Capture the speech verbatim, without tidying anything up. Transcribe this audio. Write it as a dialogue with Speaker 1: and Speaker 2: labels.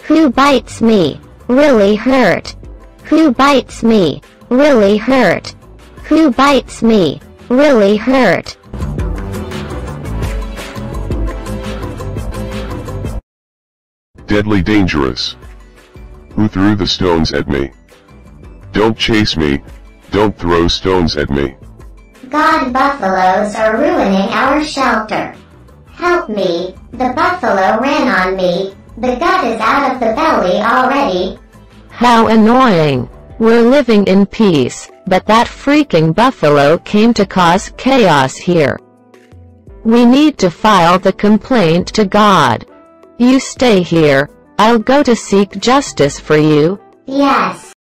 Speaker 1: Who bites me? Really hurt. Who bites me? Really hurt. Who bites me? Really hurt.
Speaker 2: Deadly dangerous. Who threw the stones at me? Don't chase me, don't throw stones at me.
Speaker 3: God, buffaloes are ruining our shelter. Help me, the buffalo ran on me, the gut is out of the belly already.
Speaker 1: How annoying. We're living in peace, but that freaking buffalo came to cause chaos here. We need to file the complaint to God. You stay here, I'll go to seek justice for you.
Speaker 3: Yes.